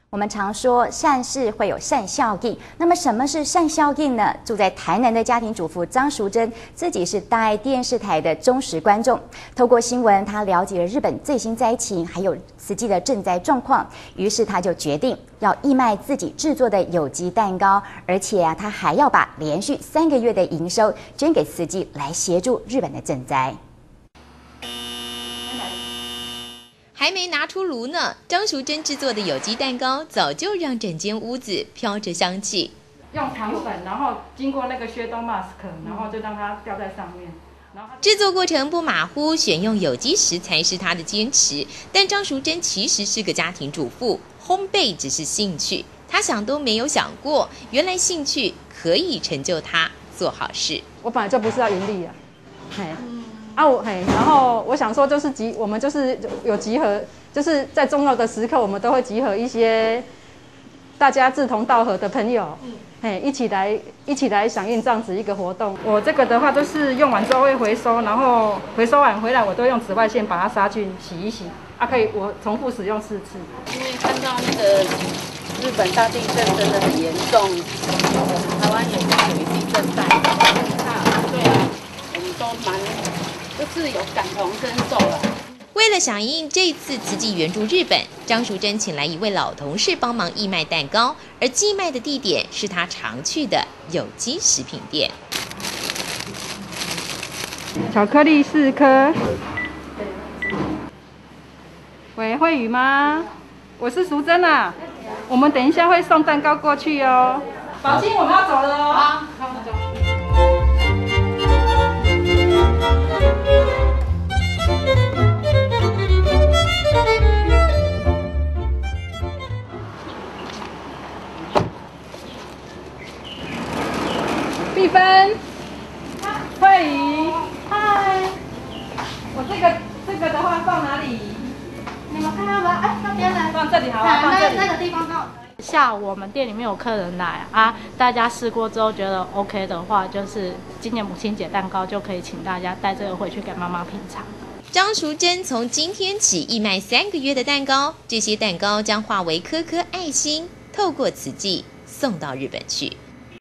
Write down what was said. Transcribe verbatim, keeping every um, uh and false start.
我们常说善事会有善效应，那么什么是善效应呢？住在台南的家庭主妇张淑珍自己是大爱电视台的忠实观众，透过新闻，她了解了日本最新灾情，还有慈济的赈灾状况，于是她就决定要义卖自己制作的有机蛋糕，而且啊，她还要把连续三个月的营收捐给慈济，来协助日本的赈灾。 还没拿出炉呢，张淑珍制作的有机蛋糕早就让整间屋子飘着香气。 用糖粉，然后经过那个削冬 mask， 然后就让它吊在上面。 制作过程不马虎，选用有机食材是她的坚持。但张淑珍其实是个家庭主妇，烘焙只是兴趣。她想都没有想过，原来兴趣可以成就她做好事。 我本来就不是要盈利啊，嘿。啊，我嘿，然后我想说，就是集我们就是有集合，就是在重要的时刻，我们都会集合一些大家志同道合的朋友，嗯，嘿，一起来一起来响应这样子一个活动。我这个的话，都是用完之后会回收，然后回收完回来，我都用紫外线把它杀菌、洗一洗，啊，可以我重复使用四次。 因为看到那个日本大地震真的很严重，我们台湾也是有地震带，对啊，我们都蛮。就是有感同身受了。 为了响应这次慈济援助日本，张淑珍请来一位老同事帮忙义卖蛋糕，而寄卖的地点是她常去的有机食品店。 巧克力四颗。喂，慧宇吗？我是淑珍啊。我们等一下会送蛋糕过去哦。宝清，我们要走了哦。好，那我们走。碧芬，慧仪，嗨，我这个这个的话放哪里？ 你们看到吗？哎，那边来， 放这里好啊，放这里。 那个地方放。 下午我们店里面有客人来啊，大家试过之后觉得 OK 的话，就是今年母亲节蛋糕就可以请大家带这个回去给妈妈品尝。 张淑珍从今天起义卖三个月的蛋糕，这些蛋糕将化为颗颗爱心，透过慈济送到日本去。